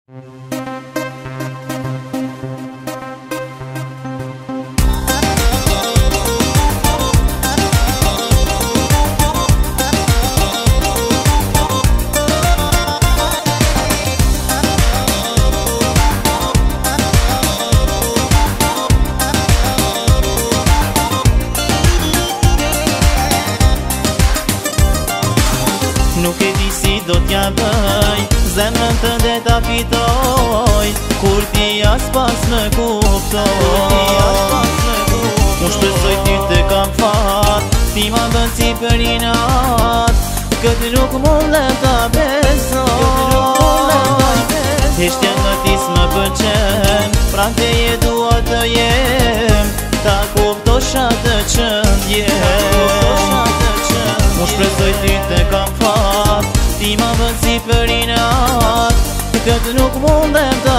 Nuk e di si do t'ja bëj zemrën tënde ta fitoj, kur ti as pas më kuptoj. Unë shpresoj ty të kam fat, ti ma bën si për inat, këtë nuk mundem ta besoj. Heshtja nga ti s'më pëlqen, pran teje dua të jem, ta kuptosh atë që ndjem. Unë shpresoj ty të kam fat, ti ma bën si për inat, këtë nuk mundem ta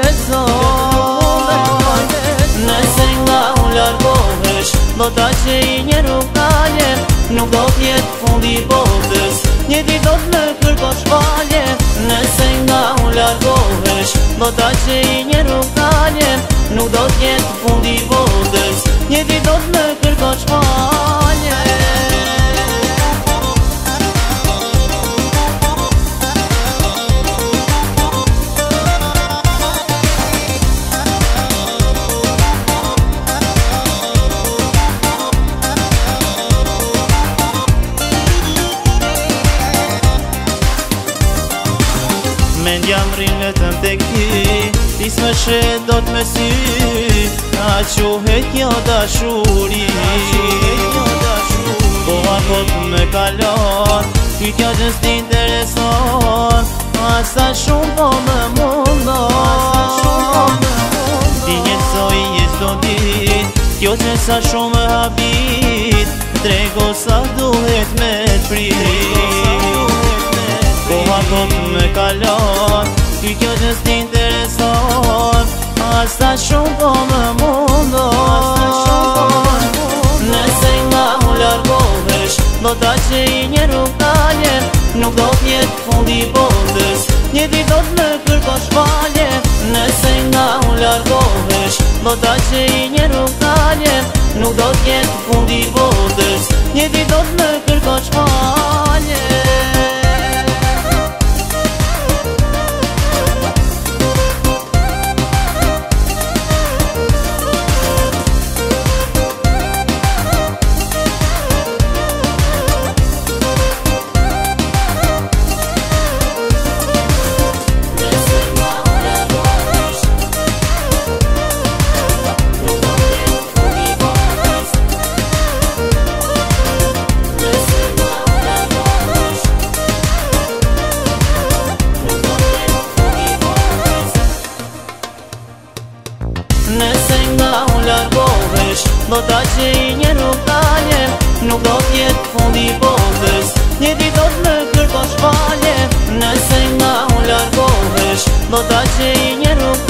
besoj. Nëse nga unë largohesh, do ta qej një rrugë dalje, nuk do t'jetë fundi botës, një ditë do t'më kërkosh falje. Nëse nga unë largohesh, do ta qej një rrugë dalje, nuk do t'jetë fundi botës, një ditë do t'më kërkosh falje. Mendja m'rrin vetëm tek ty, ti s'më shet do t'me sy, a quhet kjo dashuri. Koha kot me kalon, ty kjo gjës t'intereson, asa shumë po më mundon. Ti njësoj jes do dit, kjo që sa shumë më habit, trego sa duhet me t'prit. Koha kot me kalon, ty kjo gjës t'intereson, asa shumë po më mundon. Nëse nga unë largohesh, do ta qej një rrugë dalje, nuk do t'jetë fundi botës, një ditë do t'më kërkosh falje. Nëse nga unë largohesh, do ta qej një rrugë dalje, nuk do t'jetë fundi botës, një ditë do t'më kërkosh falje. Nëse nga unë largohesh, do ta qej një rrugë dalje, nuk do t'jetë fundi botës, një ditë do t'më kërkosh falje. Nëse nga unë largohesh, do ta qej një rrugë